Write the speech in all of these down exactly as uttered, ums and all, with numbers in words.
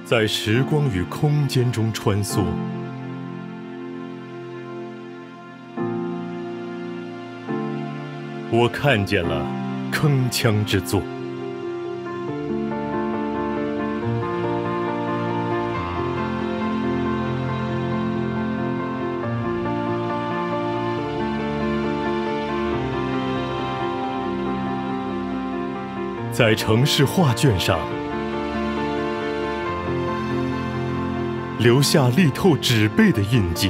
在时光与空间中穿梭。我看见了铿锵之作。在城市画卷上留下力透纸背的印记。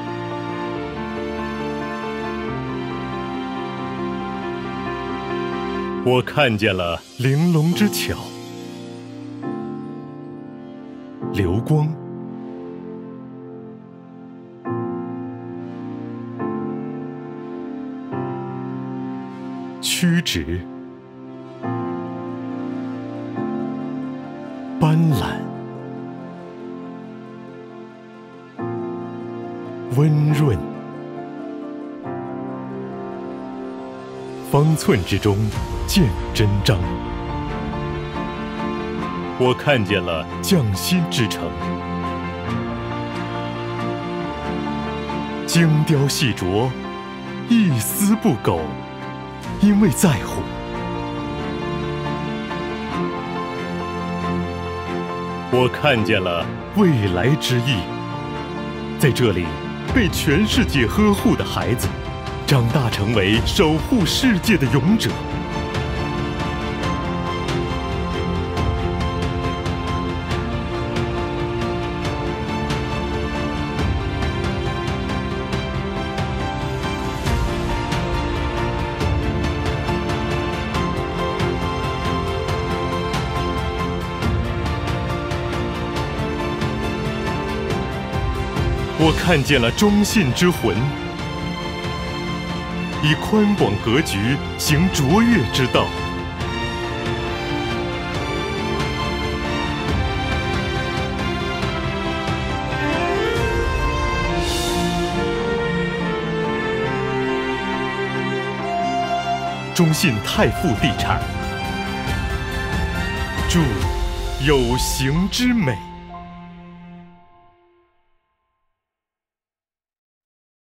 我看见了玲珑之巧，流光，曲直，斑斓，温润，方寸之中见真章。我看见了匠心之城，精雕细琢，一丝不苟，因为在乎。我看见了未来之意，在这里被全世界呵护的孩子，长大成为守护世界的勇者。我看见了忠信之魂，以宽广格局行卓越之道。中信泰富地产，祝有形之美。